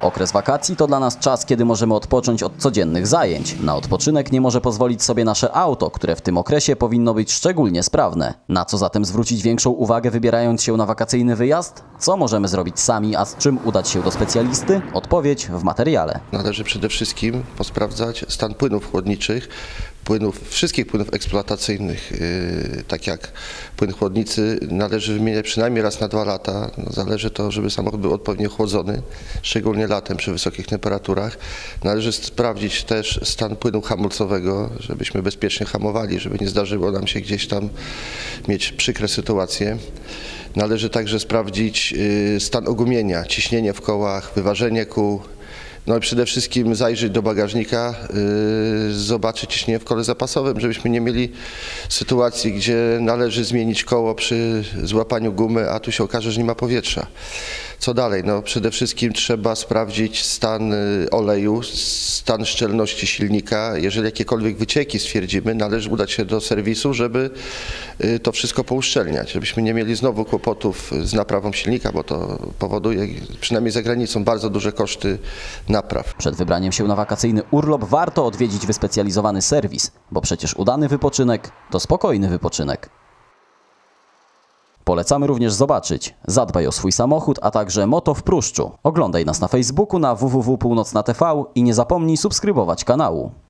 Okres wakacji to dla nas czas, kiedy możemy odpocząć od codziennych zajęć. Na odpoczynek nie może pozwolić sobie nasze auto, które w tym okresie powinno być szczególnie sprawne. Na co zatem zwrócić większą uwagę, wybierając się na wakacyjny wyjazd? Co możemy zrobić sami, a z czym udać się do specjalisty? Odpowiedź w materiale. Należy przede wszystkim posprawdzać stan płynów chłodniczych, wszystkich płynów eksploatacyjnych, tak jak płyn chłodnicy należy wymieniać przynajmniej raz na 2 lata. Zależy to, żeby samochód był odpowiednio chłodzony, szczególnie latem przy wysokich temperaturach. Należy sprawdzić też stan płynu hamulcowego, żebyśmy bezpiecznie hamowali, żeby nie zdarzyło nam się gdzieś tam mieć przykre sytuacje. Należy także sprawdzić stan ogumienia, ciśnienie w kołach, wyważenie kół. No i przede wszystkim zajrzeć do bagażnika, zobaczyć ciśnienie w kole zapasowym, żebyśmy nie mieli sytuacji, gdzie należy zmienić koło przy złapaniu gumy, a tu się okaże, że nie ma powietrza. Co dalej? No przede wszystkim trzeba sprawdzić stan oleju, stan szczelności silnika. Jeżeli jakiekolwiek wycieki stwierdzimy, należy udać się do serwisu, żeby to wszystko pouszczelniać, żebyśmy nie mieli znowu kłopotów z naprawą silnika, bo to powoduje, przynajmniej za granicą, bardzo duże koszty napraw. Przed wybraniem się na wakacyjny urlop warto odwiedzić wyspecjalizowany serwis, bo przecież udany wypoczynek to spokojny wypoczynek. Polecamy również zobaczyć Zadbaj o swój samochód, a także Moto w Pruszczu. Oglądaj nas na Facebooku, na www.północna.tv i nie zapomnij subskrybować kanału.